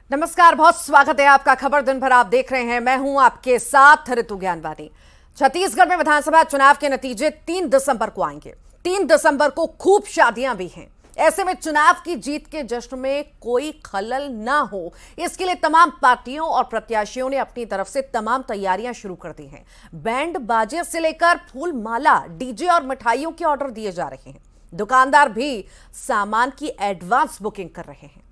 नमस्कार, बहुत स्वागत है आपका। खबर दिन भर आप देख रहे हैं, मैं हूं आपके साथ ऋतु ज्ञानवानी। छत्तीसगढ़ में विधानसभा चुनाव के नतीजे 3 दिसंबर को आएंगे। 3 दिसंबर को खूब शादियां भी हैं। ऐसे में चुनाव की जीत के जश्न में कोई खलल ना हो, इसके लिए तमाम पार्टियों और प्रत्याशियों ने अपनी तरफ से तमाम तैयारियां शुरू कर दी हैं। बैंड बाजे से लेकर फूल माला, डीजे और मिठाइयों के ऑर्डर दिए जा रहे हैं। दुकानदार भी सामान की एडवांस बुकिंग कर रहे हैं।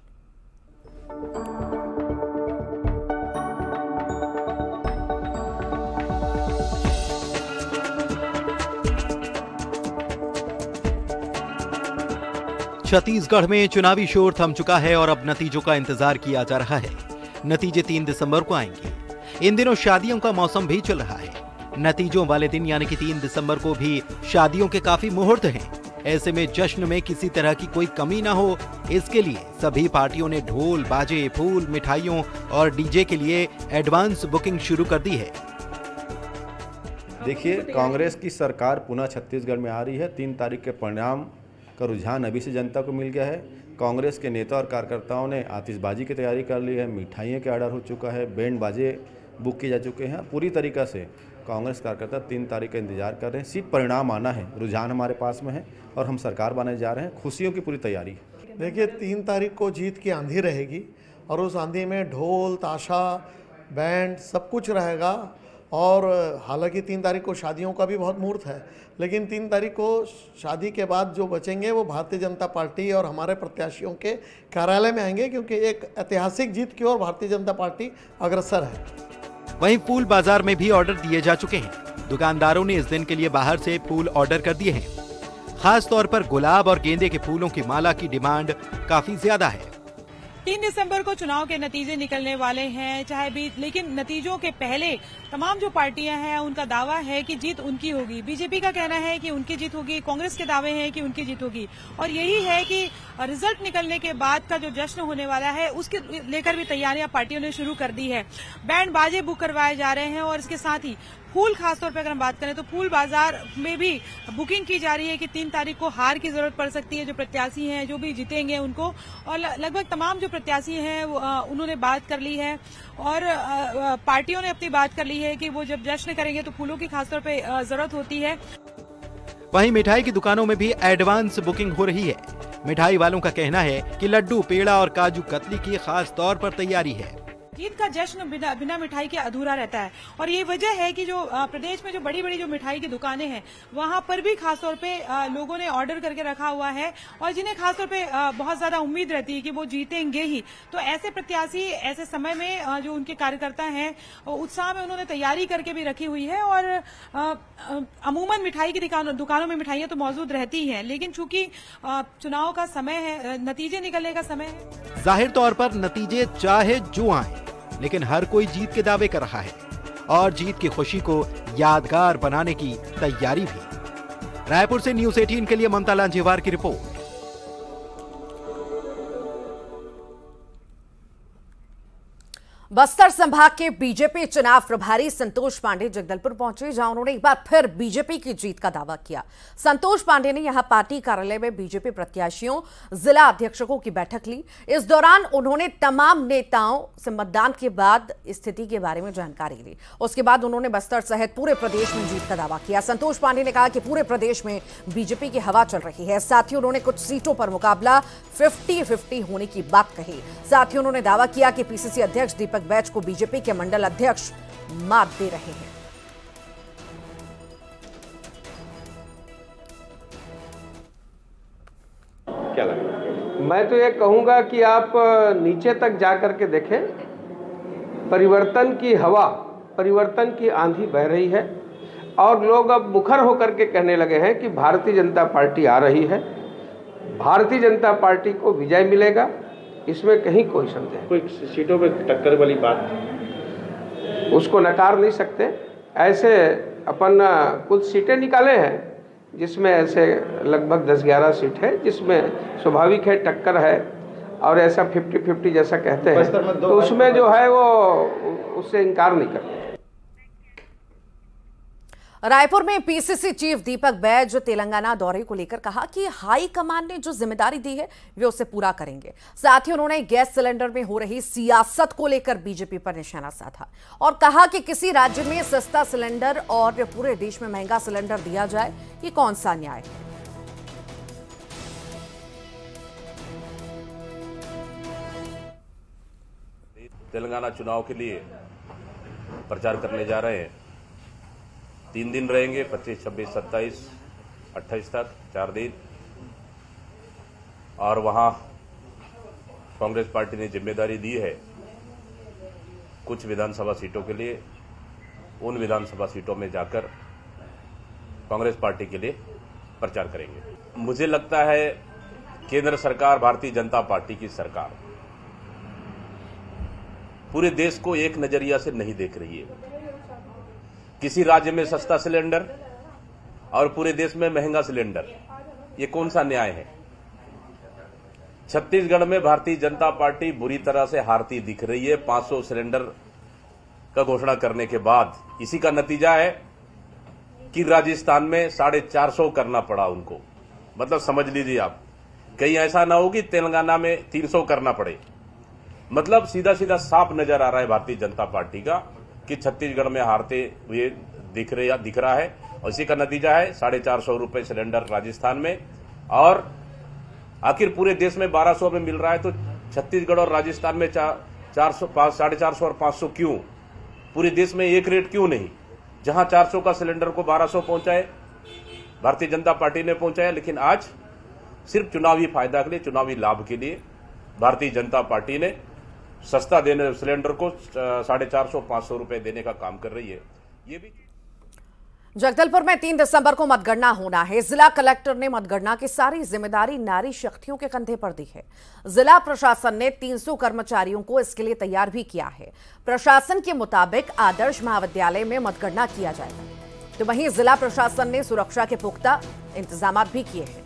छत्तीसगढ़ में चुनावी शोर थम चुका है और अब नतीजों का इंतजार किया जा रहा है। नतीजे 3 दिसंबर को आएंगे। इन दिनों शादियों का मौसम भी चल रहा है। नतीजों वाले दिन यानी कि 3 दिसंबर को भी शादियों के काफी मुहूर्त हैं। ऐसे में जश्न में किसी तरह की कोई कमी ना हो, इसके लिए सभी पार्टियों ने ढोल, बाजे, फूल, मिठाइयों और डीजे के लिए एडवांस बुकिंग शुरू कर दी है। देखिए, कांग्रेस की सरकार पुनः छत्तीसगढ़ में आ रही है। 3 तारीख के परिणाम का रुझान अभी से जनता को मिल गया है। कांग्रेस के नेता और कार्यकर्ताओं ने आतिशबाजी की तैयारी कर ली है, मिठाइयों के ऑर्डर हो चुका है, बैंड बाजे बुक किए जा चुके हैं। पूरी तरीक़ा से कांग्रेस कार्यकर्ता 3 तारीख का इंतजार कर रहे हैं। सिर्फ परिणाम आना है, रुझान हमारे पास में है और हम सरकार बनाने जा रहे हैं। खुशियों की पूरी तैयारी है। देखिए, 3 तारीख को जीत की आंधी रहेगी और उस आंधी में ढोल, ताशा, बैंड सब कुछ रहेगा। और हालांकि 3 तारीख को शादियों का भी बहुत मुहूर्त है, लेकिन 3 तारीख को शादी के बाद जो बचेंगे वो भारतीय जनता पार्टी और हमारे प्रत्याशियों के कार्यालय में आएंगे, क्योंकि एक ऐतिहासिक जीत की ओर भारतीय जनता पार्टी अग्रसर है। वहीं फूल बाजार में भी ऑर्डर दिए जा चुके हैं। दुकानदारों ने इस दिन के लिए बाहर से फूल ऑर्डर कर दिए हैं। खास तौर पर गुलाब और गेंदे के फूलों की माला की डिमांड काफी ज्यादा है। 3 दिसंबर को चुनाव के नतीजे निकलने वाले हैं, चाहे भी, लेकिन नतीजों के पहले तमाम जो पार्टियां हैं उनका दावा है कि जीत उनकी होगी। बीजेपी का कहना है कि उनकी जीत होगी, कांग्रेस के दावे हैं कि उनकी जीत होगी। और यही है कि रिजल्ट निकलने के बाद का जो जश्न होने वाला है उसके लेकर भी तैयारियां पार्टियों ने शुरू कर दी है। बैंड बाजे बुक करवाए जा रहे हैं और इसके साथ ही फूल, खासतौर पर अगर हम बात करें तो फूल बाजार में भी बुकिंग की जा रही है कि 3 तारीख को हार की जरूरत पड़ सकती है। जो प्रत्याशी हैं, जो भी जीतेंगे उनको, और लगभग तमाम जो प्रत्याशी हैं उन्होंने बात कर ली है और पार्टियों ने अपनी बात कर ली है कि वो जब जश्न करेंगे तो फूलों की खासतौर पर जरूरत होती है। वहीं मिठाई की दुकानों में भी एडवांस बुकिंग हो रही है। मिठाई वालों का कहना है कि लड्डू, पेड़ा और काजू कतली की खास तौर पर तैयारी है। जीत का जश्न बिना मिठाई के अधूरा रहता है और ये वजह है कि जो प्रदेश में जो बड़ी बड़ी जो मिठाई की दुकानें हैं वहां पर भी खासतौर पे लोगों ने ऑर्डर करके रखा हुआ है और जिन्हें खासतौर पे बहुत ज्यादा उम्मीद रहती है कि वो जीतेंगे ही। तो ऐसे प्रत्याशी ऐसे समय में जो उनके कार्यकर्ता हैं उत्साह में उन्होंने तैयारी करके भी रखी हुई है। और अमूमन मिठाई की दुकानों में मिठाइयां तो मौजूद रहती हैं, लेकिन चूंकि चुनाव का समय है, नतीजे निकलने का समय है। जाहिर तौर पर नतीजे चाहे जो आए, लेकिन हर कोई जीत के दावे कर रहा है और जीत की खुशी को यादगार बनाने की तैयारी भी। रायपुर से न्यूज़ 18 के लिए ममता लांजेवार की रिपोर्ट। बस्तर संभाग के बीजेपी चुनाव प्रभारी संतोष पांडे जगदलपुर पहुंचे, जहां उन्होंने एक बार फिर बीजेपी की जीत का दावा किया। संतोष पांडे ने यहां पार्टी कार्यालय में बीजेपी प्रत्याशियों, जिला अध्यक्षों की बैठक ली। इस दौरान उन्होंने तमाम नेताओं से मतदान के बाद स्थिति के बारे में जानकारी ली। उसके बाद उन्होंने बस्तर सहित पूरे प्रदेश में जीत का दावा किया। संतोष पांडे ने कहा कि पूरे प्रदेश में बीजेपी की हवा चल रही है। साथ ही उन्होंने कुछ सीटों पर मुकाबला 50-50 होने की बात कही। साथ ही उन्होंने दावा किया कि पीसीसी अध्यक्ष दीपक बैच को बीजेपी के मंडल अध्यक्ष मात दे रहे हैं। क्या लगा? मैं तो ये कहूंगा कि आप नीचे तक जाकर के देखें, परिवर्तन की हवा, परिवर्तन की आंधी बह रही है और लोग अब मुखर होकर के कहने लगे हैं कि भारतीय जनता पार्टी आ रही है, भारतीय जनता पार्टी को विजय मिलेगा, इसमें कहीं कोई संदेह। कोई सीटों पे टक्कर वाली बात उसको नकार नहीं सकते। ऐसे अपन कुछ सीटें निकाले हैं जिसमें ऐसे लगभग 10-11 सीट है जिसमें स्वाभाविक है टक्कर है और ऐसा 50-50 जैसा कहते हैं, तो उसमें जो है वो उससे इनकार नहीं करते। रायपुर में पीसीसी चीफ दीपक बैज तेलंगाना दौरे को लेकर कहा कि हाई कमान ने जो जिम्मेदारी दी है वे उसे पूरा करेंगे। साथ ही उन्होंने गैस सिलेंडर में हो रही सियासत को लेकर बीजेपी पर निशाना साधा और कहा कि किसी राज्य में सस्ता सिलेंडर और पूरे देश में महंगा सिलेंडर दिया जाए, ये कौन सा न्याय है। तेलंगाना चुनाव के लिए प्रचार करने जा रहे हैं। 3 दिन रहेंगे, 25, 26, 27, 28 तक 4 दिन। और वहां कांग्रेस पार्टी ने जिम्मेदारी दी है कुछ विधानसभा सीटों के लिए। उन विधानसभा सीटों में जाकर कांग्रेस पार्टी के लिए प्रचार करेंगे। मुझे लगता है केंद्र सरकार, भारतीय जनता पार्टी की सरकार पूरे देश को एक नजरिया से नहीं देख रही है। किसी राज्य में सस्ता सिलेंडर और पूरे देश में महंगा सिलेंडर, ये कौन सा न्याय है। छत्तीसगढ़ में भारतीय जनता पार्टी बुरी तरह से हारती दिख रही है। 500 सिलेंडर का घोषणा करने के बाद इसी का नतीजा है कि राजस्थान में 450 करना पड़ा उनको। मतलब समझ लीजिए आप, कहीं ऐसा ना हो कि तेलंगाना में 300 करना पड़े। मतलब सीधा सीधा साफ नजर आ रहा है भारतीय जनता पार्टी का कि छत्तीसगढ़ में हारते हुए दिख रहा है। और इसी का नतीजा है 450 रुपए सिलेंडर राजस्थान में। और आखिर पूरे देश में 1200 में मिल रहा है, तो छत्तीसगढ़ और राजस्थान में 400, 450 और 500 क्यों? पूरे देश में एक रेट क्यों नहीं? जहां 400 का सिलेंडर को 1200 पहुंचाए भारतीय जनता पार्टी ने पहुंचाया, लेकिन आज सिर्फ चुनावी फायदा के लिए, चुनावी लाभ के लिए भारतीय जनता पार्टी ने सस्ता देने सिलेंडर को 450-500 रुपए देने का काम कर रही है। ये भी जगदलपुर में 3 दिसंबर को मतगणना होना है। जिला कलेक्टर ने मतगणना की सारी जिम्मेदारी नारी शक्तियों के कंधे पर दी है। जिला प्रशासन ने 300 कर्मचारियों को इसके लिए तैयार भी किया है। प्रशासन के मुताबिक आदर्श महाविद्यालय में मतगणना किया जाएगा। तो वहीं जिला प्रशासन ने सुरक्षा के पुख्ता इंतजाम भी किए हैं।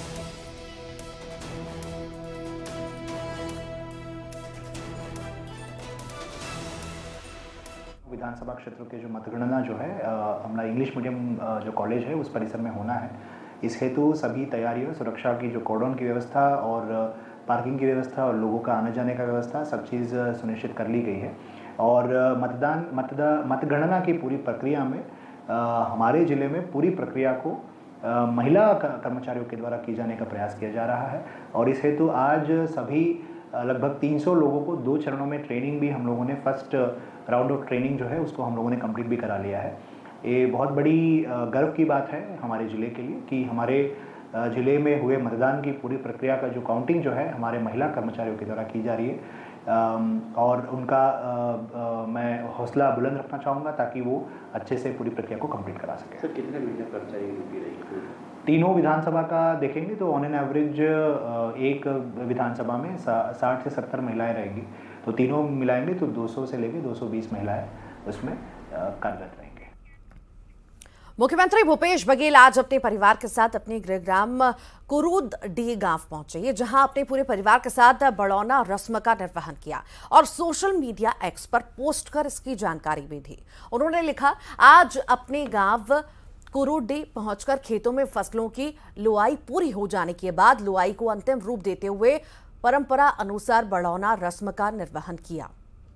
विधानसभा क्षेत्र के जो मतगणना जो है हमारा इंग्लिश मीडियम जो कॉलेज है उस परिसर में होना है। इस हेतु सभी तैयारियों, सुरक्षा की जो कॉर्डन की व्यवस्था और पार्किंग की व्यवस्था और लोगों का आने जाने का व्यवस्था, सब चीज़ सुनिश्चित कर ली गई है। और मतगणना की पूरी प्रक्रिया में हमारे ज़िले में पूरी प्रक्रिया को महिला कर्मचारियों के द्वारा की जाने का प्रयास किया जा रहा है। और इस हेतु आज सभी लगभग 300 लोगों को 2 चरणों में ट्रेनिंग भी हम लोगों ने, फर्स्ट राउंड ऑफ ट्रेनिंग जो है उसको हम लोगों ने कंप्लीट भी करा लिया है। ये बहुत बड़ी गर्व की बात है हमारे ज़िले के लिए कि हमारे ज़िले में हुए मतदान की पूरी प्रक्रिया का जो काउंटिंग जो है हमारे महिला कर्मचारियों के द्वारा की जा रही है। और उनका मैं हौसला बुलंद रखना चाहूँगा ताकि वो अच्छे से पूरी प्रक्रिया को कंप्लीट करा सकें। सर, कितने महिला कर्मचारी ड्यूटी रहेगी? तीनों विधानसभा का देखेंगे तो ऑन एन एवरेज एक विधानसभा में 60 से 70 महिलाएं रहेंगी। तो तीनों मिलाएंगे तो 200 से लेकर 220 महिलाएं उसमें कार्यरत रहेंगे। मुख्यमंत्री भूपेश बघेल आज अपने परिवार के साथ अपने गृहग्राम कुरूद-डी गांव पहुंचे, जहां अपने पूरे परिवार के साथ बड़ौना रस्म का निर्वहन किया और सोशल मीडिया एक्स पर पोस्ट कर इसकी जानकारी भी दी। उन्होंने लिखा, आज अपने गांव कुरूड-डी पहुंचकर खेतों में फसलों की लुआई पूरी हो जाने के बाद लुआई को अंतिम रूप देते हुए परंपरा अनुसार बड़ौना रस्म का निर्वहन किया।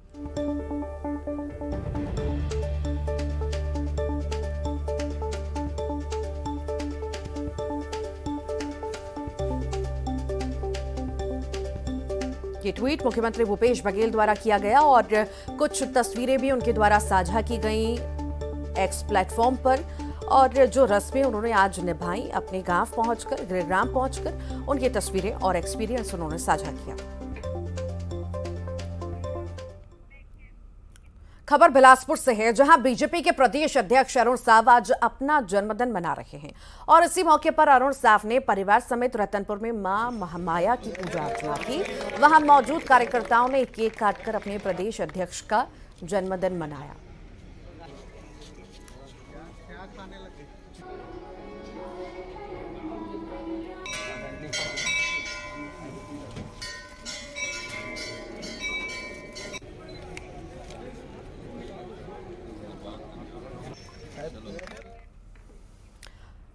ये ट्वीट मुख्यमंत्री भूपेश बघेल द्वारा किया गया और कुछ तस्वीरें भी उनके द्वारा साझा की गई एक्स प्लेटफॉर्म पर। और जो रस्में उन्होंने आज निभाई, अपने गांव पहुंचकर, गृहग्राम पहुंचकर, उनकी तस्वीरें और एक्सपीरियंस उन्होंने साझा किया। खबर बिलासपुर से है, जहां बीजेपी के प्रदेश अध्यक्ष अरुण साव आज अपना जन्मदिन मना रहे हैं और इसी मौके पर अरुण साव ने परिवार समेत रतनपुर में मां महामाया की पूजा अर्चना की। वहां मौजूद कार्यकर्ताओं ने केक काटकर अपने प्रदेश अध्यक्ष का जन्मदिन मनाया।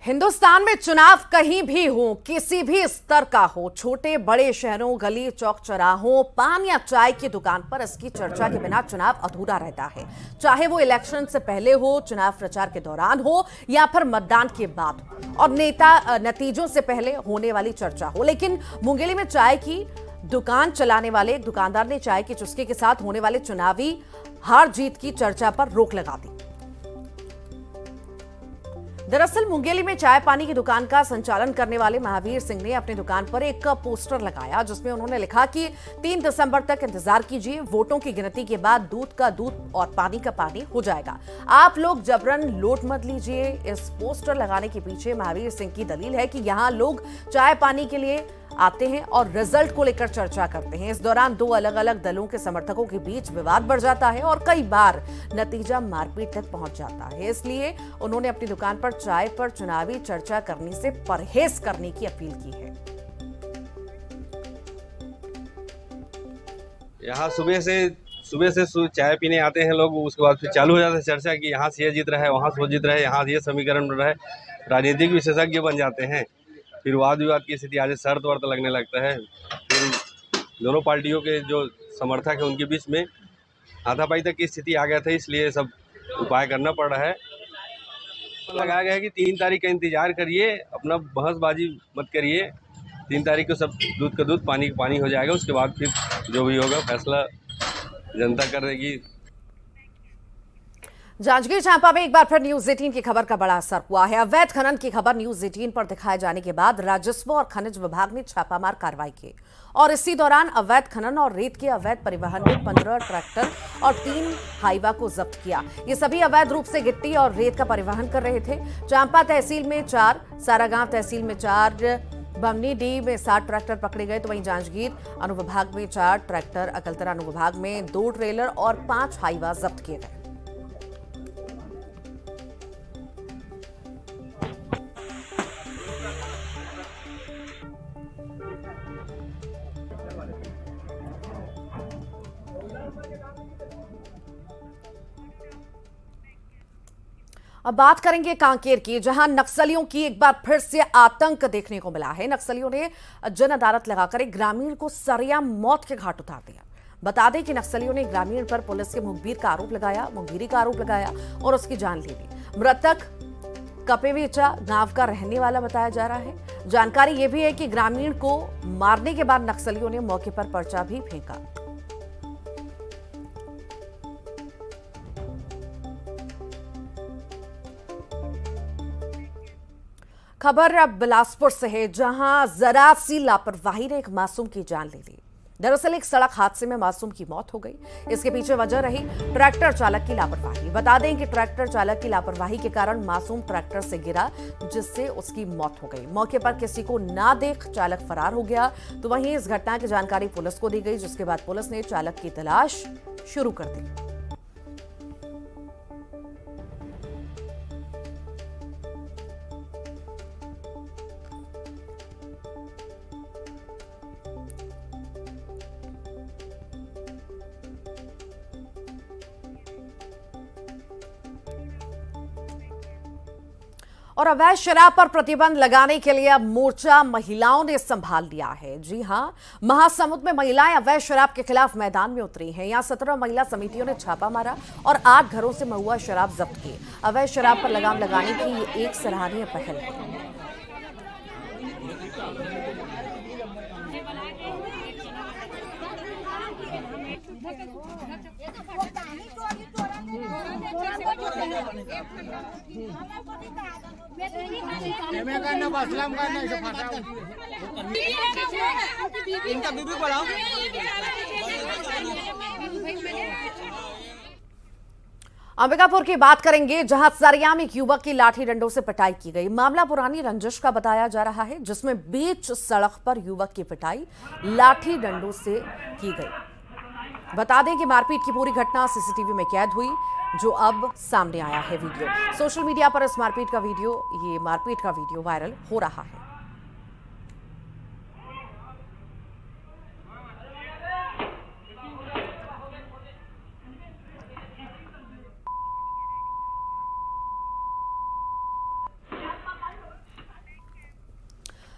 हिंदुस्तान में चुनाव कहीं भी हो, किसी भी स्तर का हो, छोटे बड़े शहरों, गली चौक चौराहों, पान या चाय की दुकान पर इसकी चर्चा के बिना चुनाव अधूरा रहता है। चाहे वो इलेक्शन से पहले हो, चुनाव प्रचार के दौरान हो या फिर मतदान के बाद हो, और नेता नतीजों से पहले होने वाली चर्चा हो। लेकिन मुंगेली में चाय की दुकान चलाने वाले एक दुकानदार ने चाय के चुस्के के साथ होने वाले चुनावी हार जीत की चर्चा पर रोक लगा दी। दरअसल मुंगेली में चाय पानी की दुकान का संचालन करने वाले महावीर सिंह ने अपनी दुकान पर एक पोस्टर लगाया, जिसमें उन्होंने लिखा कि 3 दिसंबर तक इंतजार कीजिए, वोटों की गिनती के बाद दूध का दूध और पानी का पानी हो जाएगा। आप लोग जबरन लोट मत लीजिए। इस पोस्टर लगाने के पीछे महावीर सिंह की दलील है कि यहाँ लोग चाय पानी के लिए आते हैं और रिजल्ट को लेकर चर्चा करते हैं। इस दौरान 2 अलग अलग दलों के समर्थकों के बीच विवाद बढ़ जाता है और कई बार नतीजा मारपीट तक पहुंच जाता है। इसलिए उन्होंने अपनी दुकान पर चाय पर चुनावी चर्चा करने से परहेज करने की अपील की है। यहाँ सुबह से चाय पीने आते हैं लोग, उसके बाद फिर चालू हो जाता है चर्चा कि यहाँ से ये जीत रहा है, वहाँ से वो जीत रहा है, यहाँ ये समीकरण बन रहा है। राजनीतिक विशेषज्ञ बन जाते हैं, फिर वाद विवाद की स्थिति आज शर्त वर्त लगने लगता है। फिर दोनों पार्टियों के जो समर्थक हैं उनके बीच में हाथापाई तक की स्थिति आ गया था, इसलिए सब उपाय करना पड़ रहा है। लगाया गया है कि 3 तारीख का इंतजार करिए, अपना बहसबाजी मत करिए। 3 तारीख को सब दूध का दूध पानी का पानी हो जाएगा। उसके बाद फिर जो भी होगा फैसला जनता करेगी। जांजगीर चांपा में एक बार फिर न्यूज 18 की खबर का बड़ा असर हुआ है। अवैध खनन की खबर न्यूज 18 पर दिखाए जाने के बाद राजस्व और खनिज विभाग ने छापामार कार्रवाई की और इसी दौरान अवैध खनन और रेत के अवैध परिवहन में 15 ट्रैक्टर और 3 हाईवा को जब्त किया। ये सभी अवैध रूप से गिट्टी और रेत का परिवहन कर रहे थे। चांपा तहसील में 4, सारागांव तहसील में 4, बमनीडीह में 7 ट्रैक्टर पकड़े गए, तो वहीं जांजगीर अनुविभाग में 4 ट्रैक्टर, अकलतरा अनुविभाग में 2 ट्रेलर और 5 हाईवा जब्त किए गए। अब बात करेंगे कांकेर की, जहां नक्सलियों की एक बार फिर से आतंक देखने को मिला है। नक्सलियों ने जन अदालत लगाकर एक ग्रामीण को सरेआम मौत के घाट उतार दिया। बता दें कि नक्सलियों ने ग्रामीण पर पुलिस के मुखबिरी का आरोप लगाया और उसकी जान ले ली। मृतक कपेवेचा गांव का रहने वाला बताया जा रहा है। जानकारी यह भी है कि ग्रामीण को मारने के बाद नक्सलियों ने मौके पर पर्चा भी फेंका। खबर अब बिलासपुर से है, जहां जरा सी लापरवाही ने एक मासूम की जान ले ली। दरअसल एक सड़क हादसे में मासूम की मौत हो गई। इसके पीछे वजह रही ट्रैक्टर चालक की लापरवाही। बता दें कि ट्रैक्टर चालक की लापरवाही के कारण मासूम ट्रैक्टर से गिरा, जिससे उसकी मौत हो गई। मौके पर किसी को ना देख चालक फरार हो गया। तो वहीं इस घटना की जानकारी पुलिस को दी गई, जिसके बाद पुलिस ने चालक की तलाश शुरू कर दी। और अवैध शराब पर प्रतिबंध लगाने के लिए अब मोर्चा महिलाओं ने संभाल लिया है। जी हां, महासमुंद में महिलाएं अवैध शराब के खिलाफ मैदान में उतरी हैं। यहां 17 महिला समितियों ने छापा मारा और 8 घरों से महुआ शराब जब्त की। अवैध शराब पर लगाम लगाने की ये एक सराहनीय पहल है। इनका बीबी बढ़ाओ। अंबिकापुर की बात करेंगे, जहां सरेआम एक युवक की लाठी डंडों से पिटाई की गई। मामला पुरानी रंजिश का बताया जा रहा है, जिसमें बीच सड़क पर युवक की पिटाई लाठी डंडों से की गई। बता दें कि मारपीट की पूरी घटना सीसीटीवी में कैद हुई, जो अब सामने आया है वीडियो। सोशल मीडिया पर इस मारपीट का वीडियो वायरल हो रहा है।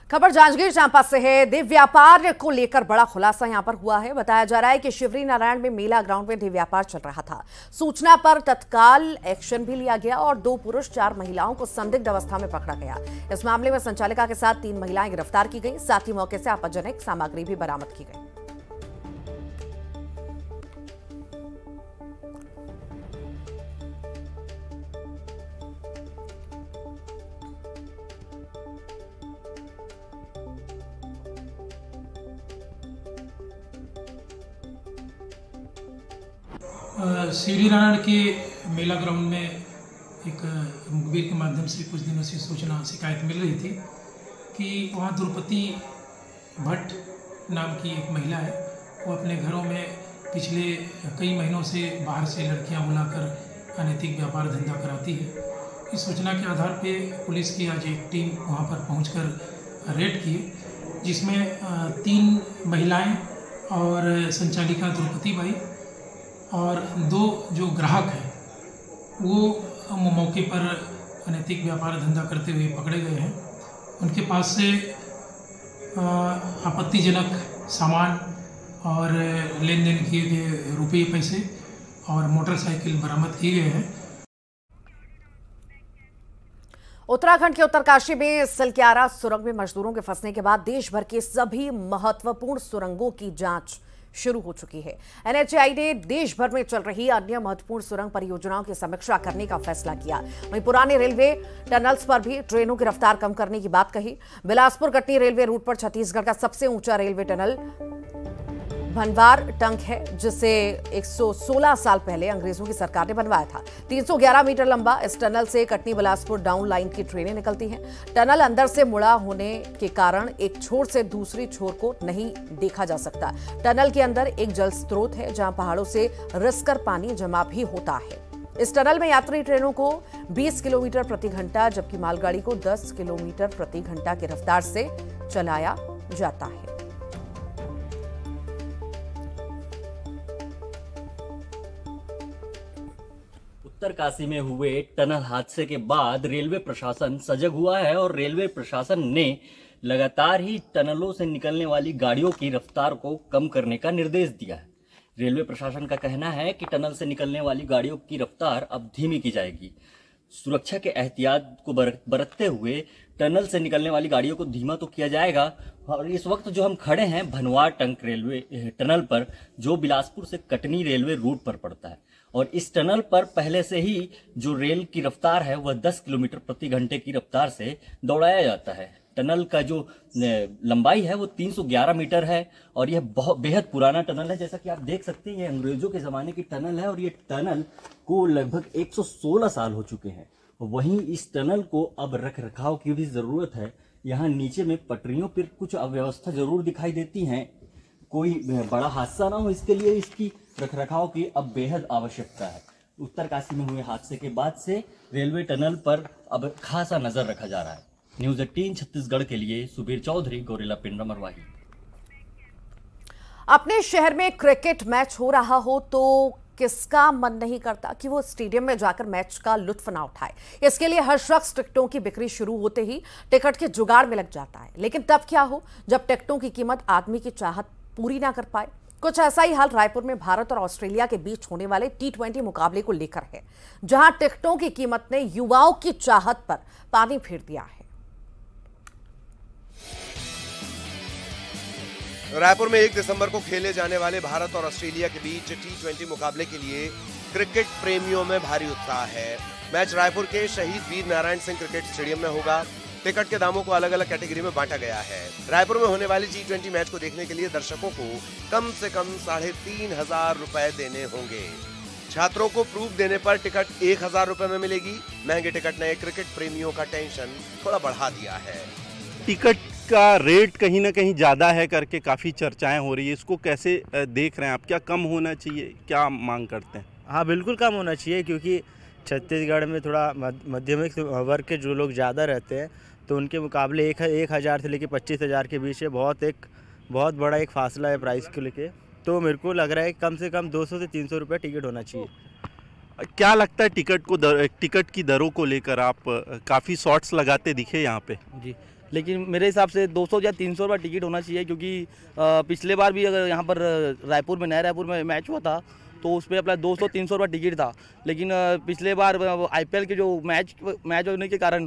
खबर जांजगीर चांपा से है। देव व्यापार को लेकर बड़ा खुलासा यहां पर हुआ है। बताया जा रहा है कि शिवरी नारायण में मेला ग्राउंड में देव व्यापार चल रहा था। सूचना पर तत्काल एक्शन भी लिया गया और 2 पुरुष 4 महिलाओं को संदिग्ध अवस्था में पकड़ा गया। इस मामले में संचालिका के साथ 3 महिलाएं गिरफ्तार की गई। साथ ही मौके से आपत्तिजनक सामग्री भी बरामद की गई। शिवरी नारायण के मेला ग्राउंड में एक मुखबिर के माध्यम से कुछ दिनों से शिकायत मिल रही थी कि वहाँ द्रौपदी भट्ट नाम की एक महिला है। वो अपने घरों में पिछले कई महीनों से बाहर से लड़कियां बुलाकर अनैतिक व्यापार धंधा कराती है। इस सूचना के आधार पे पुलिस की आज एक टीम वहाँ पर पहुंचकर रेड की, जिसमें 3 महिलाएं और संचालिका द्रौपदी बाई और 2 जो ग्राहक हैं वो मौके पर अनैतिक व्यापार धंधा करते हुए पकड़े गए हैं। उनके पास से आपत्तिजनक सामान और लेन देन किए गए रुपये पैसे और मोटरसाइकिल बरामद किए गए हैं। उत्तराखंड के उत्तरकाशी में सिलक्यारा सुरंग में मजदूरों के फंसने के बाद देश भर के सभी महत्वपूर्ण सुरंगों की जांच शुरू हो चुकी है। एनएचएआई ने देश भर में चल रही अन्य महत्वपूर्ण सुरंग परियोजनाओं की समीक्षा करने का फैसला किया। वहीं पुराने रेलवे टनल्स पर भी ट्रेनों की रफ्तार कम करने की बात कही। बिलासपुर कटनी रेलवे रूट पर छत्तीसगढ़ का सबसे ऊंचा रेलवे टनल भनवार टंक है, जिसे 116 साल पहले अंग्रेजों की सरकार ने बनवाया था। 311 मीटर लंबा इस टनल से कटनी बिलासपुर डाउन लाइन की ट्रेनें निकलती हैं। टनल अंदर से मुड़ा होने के कारण एक छोर से दूसरी छोर को नहीं देखा जा सकता। टनल के अंदर एक जल स्रोत है जहां पहाड़ों से रिसकर पानी जमा भी होता है। इस टनल में यात्री ट्रेनों को 20 किलोमीटर प्रति घंटा जबकि मालगाड़ी को 10 किलोमीटर प्रति घंटा की रफ्तार से चलाया जाता है। उत्तरकाशी में हुए टनल हादसे के बाद रेलवे प्रशासन सजग हुआ है और रेलवे प्रशासन ने लगातार ही टनलों से निकलने वाली गाड़ियों की रफ्तार को कम करने का निर्देश दिया है। रेलवे प्रशासन का कहना है कि टनल से निकलने वाली गाड़ियों की रफ्तार अब धीमी की जाएगी। सुरक्षा के एहतियात को बरतते हुए टनल से निकलने वाली गाड़ियों को धीमा तो किया जाएगा। और इस वक्त जो हम खड़े हैं भनवार टंक रेलवे टनल पर, जो बिलासपुर से कटनी रेलवे रूट पर पड़ता है, और इस टनल पर पहले से ही जो रेल की रफ्तार है वह 10 किलोमीटर प्रति घंटे की रफ्तार से दौड़ाया जाता है। टनल का जो लंबाई है वो 311 मीटर है और यह बहुत बेहद पुराना टनल है। जैसा कि आप देख सकते हैं ये अंग्रेजों के ज़माने की टनल है और ये टनल को लगभग 116 साल हो चुके हैं। वहीं इस टनल को अब रख रखाव की भी ज़रूरत है। यहाँ नीचे में पटरियों पर कुछ अव्यवस्था जरूर दिखाई देती हैं। कोई बड़ा हादसा ना हो इसके लिए इसकी रखरखाव की अब बेहद आवश्यकता है। उत्तरकाशी में हुए हादसे के बाद से रेलवे टनल पर अब खासा नजर रखा जा रहा है। न्यूज़ 18 छत्तीसगढ़ के लिए सुबीर चौधरी, गोरेला पिंडरा मरवाही। अपने शहर में क्रिकेट मैच हो रहा हो तो किसका मन नहीं करता कि वो स्टेडियम में जाकर मैच का लुत्फ ना उठाए। इसके लिए हर शख्स टिकटों की बिक्री शुरू होते ही टिकट के जुगाड़ में लग जाता है। लेकिन तब क्या हो जब टिकटों की कीमत आदमी की चाहत पूरी ना कर पाए। कुछ ऐसा ही हाल रायपुर में भारत और ऑस्ट्रेलिया के बीच होने वाले T20 मुकाबले को लेकर है, जहां टिकटों की कीमत ने युवाओं की चाहत पर पानी फेर दिया है। रायपुर में 1 दिसंबर को खेले जाने वाले भारत और ऑस्ट्रेलिया के बीच T20 मुकाबले के लिए क्रिकेट प्रेमियों में भारी उत्साह है। मैच रायपुर के शहीद वीर नारायण सिंह क्रिकेट स्टेडियम में होगा। टिकट के दामों को अलग अलग कैटेगरी में बांटा गया है। रायपुर में होने वाली T20 मैच को देखने के लिए दर्शकों को कम से कम 3,500 रुपए देने होंगे। छात्रों को प्रूफ देने पर टिकट 1,000 रुपए में मिलेगी। महंगे टिकट ने क्रिकेट प्रेमियों का टेंशन थोड़ा बढ़ा दिया है। टिकट का रेट कहीं ना कहीं ज़्यादा है करके काफ़ी चर्चाएं हो रही है, इसको कैसे देख रहे हैं आप? क्या कम होना चाहिए, क्या मांग करते हैं? हाँ बिल्कुल कम होना चाहिए, क्योंकि छत्तीसगढ़ में थोड़ा मध्यमिक वर्ग के जो लोग ज़्यादा रहते हैं तो उनके मुकाबले 1,000 से लेकर 25,000 के बीच है। बहुत बड़ा एक फासला है प्राइस को लेके। तो मेरे को लग रहा है कम से कम 200 से 300 रुपये टिकट होना चाहिए। क्या लगता है टिकट की दरों को लेकर? आप काफ़ी शॉर्ट्स लगाते दिखे यहाँ पे। जी, लेकिन मेरे हिसाब से 200 या 300 रुपये टिकट होना चाहिए, क्योंकि पिछले बार भी अगर यहाँ पर रायपुर में नया रायपुर में मैच हुआ था तो उस पर अपना 200-300 रुपये टिकट था। लेकिन पिछले बार IPL के जो मैच होने के कारण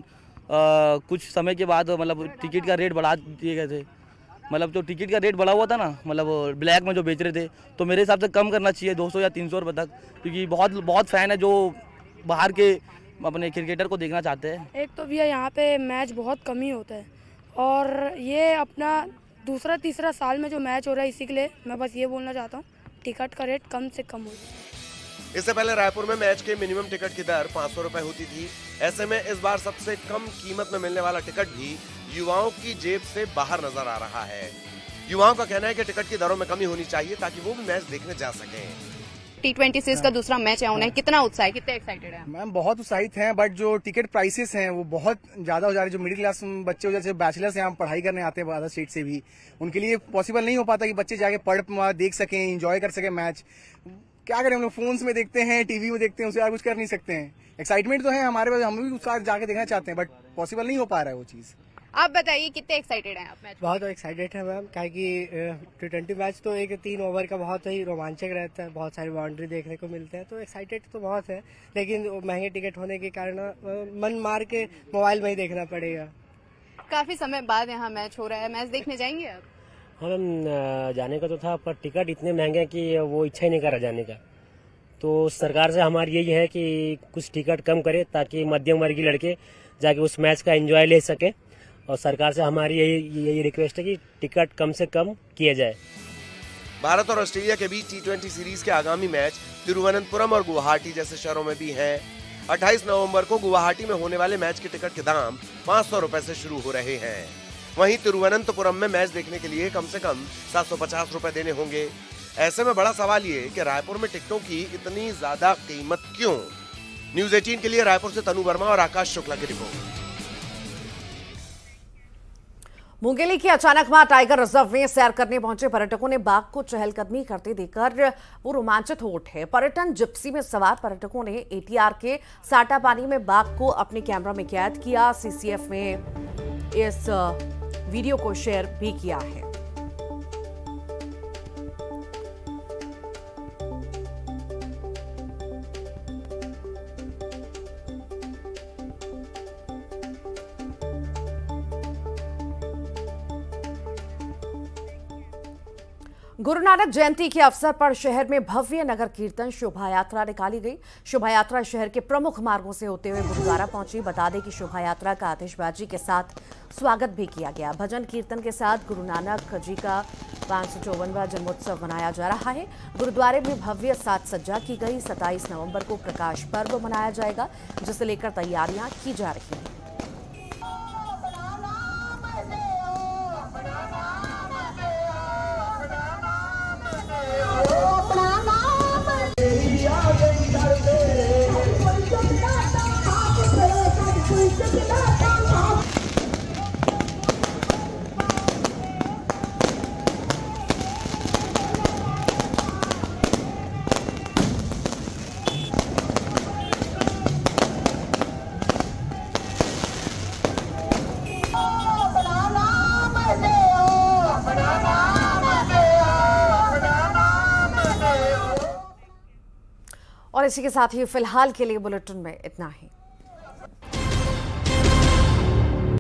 कुछ समय के बाद मतलब टिकट का रेट बढ़ा दिए गए थे। मतलब जो टिकट का रेट बढ़ा हुआ था ना, मतलब ब्लैक में जो बेच रहे थे, तो मेरे हिसाब से कम करना चाहिए 200 या 300 रुपये तक, क्योंकि बहुत फ़ैन है जो बाहर के अपने क्रिकेटर को देखना चाहते हैं। एक तो भैया यहाँ पे मैच बहुत कम ही होता है और ये अपना दूसरा तीसरा साल में जो मैच हो रहा है, इसी के लिए मैं बस ये बोलना चाहता हूँ टिकट का रेट कम से कम हो। इससे पहले रायपुर में मैच के मिनिमम टिकट की दर 500 रुपए होती थी। ऐसे में इस बार सबसे कम कीमत में मिलने वाला टिकट भी युवाओं की जेब से बाहर नजर आ रहा है। युवाओं का कहना है कि टिकट की दरों में कमी होनी चाहिए ताकि वो भी मैच देखने जा सकें। T20 सीरीज का दूसरा मैच है, उन्हें कितना उत्साह है, कितने एक्साइटेड हैं? मैम बहुत उत्साहित हैं, बट जो टिकट प्राइसेस हैं वो बहुत ज्यादा हो जा रहे हैं। जो मिडिल क्लास बच्चे हो, जैसे बैचलर्स यहाँ पढ़ाई करने आते हैं अदर स्टेट से भी, उनके लिए पॉसिबल नहीं हो पाता कि बच्चे जाके पढ़ देख सकें, एंजॉय कर सकें मैच। क्या करें, हम लोग फोन्स में देखते हैं, टीवी में देखते हैं, उससे कुछ कर नहीं सकते हैं। एक्साइटमेंट तो है हमारे पास, हम भी उत्साह जाके देखना चाहते हैं, बट पॉसिबल नहीं हो पा रहा है वो चीज। आप बताइए कितने एक्साइटेड हैं आप मैच? बहुत एक्साइटेड है मैम, क्या कि T20 मैच तो एक 3 ओवर का बहुत ही रोमांचक रहता है, बहुत सारी बाउंड्री देखने को मिलते हैं, तो एक्साइटेड तो बहुत है। लेकिन महंगे टिकट होने के कारण मन मार के मोबाइल में ही देखना पड़ेगा। काफी समय बाद यहाँ मैच हो रहा है, मैच देखने जाएंगे आप? हाँ मैम, जाने का तो था, पर टिकट इतने महंगे हैं कि वो इच्छा ही नहीं कर रहा जाने का। तो सरकार से हमारी यही है कि कुछ टिकट कम करे ताकि मध्यम वर्गीय लड़के जाके उस मैच का एंजॉय ले सके, और सरकार से हमारी यही रिक्वेस्ट है कि टिकट कम से कम किया जाए। भारत और ऑस्ट्रेलिया के बीच T20 सीरीज के आगामी मैच तिरुवनंतपुरम और गुवाहाटी जैसे शहरों में भी हैं। 28 नवंबर को गुवाहाटी में होने वाले मैच के टिकट के दाम 500 रुपए से शुरू हो रहे हैं। वहीं तिरुवनंतपुरम में मैच देखने के लिए कम से कम 750 रुपए देने होंगे। ऐसे में बड़ा सवाल ये कि रायपुर में टिकटों की इतनी ज्यादा कीमत क्यों? न्यूज़ 18 के लिए रायपुर से तनु वर्मा और आकाश शुक्ला की रिपोर्ट। मुंगेली की अचानक मां टाइगर रिजर्व में सैर करने पहुंचे पर्यटकों ने बाघ को चहलकदमी करते देखकर वो रोमांचित हो उठे। पर्यटन जिप्सी में सवार पर्यटकों ने ATR के साटा पानी में बाघ को अपने कैमरा में कैद किया। CCF में इस वीडियो को शेयर भी किया है। गुरु नानक जयंती के अवसर पर शहर में भव्य नगर कीर्तन शोभा यात्रा निकाली गई। शोभा यात्रा शहर के प्रमुख मार्गों से होते हुए गुरुद्वारा पहुंची। बता दें कि शोभा यात्रा का आतिशबाजी के साथ स्वागत भी किया गया। भजन कीर्तन के साथ गुरु नानक जी का 554वां जन्मोत्सव मनाया जा रहा है। गुरुद्वारे में भव्य साज सज्जा की गई। 27 नवंबर को प्रकाश पर्व मनाया जाएगा, जिसे लेकर तैयारियां की जा रही हैं। और इसी के साथ ही फिलहाल के लिए बुलेटिन में इतना ही।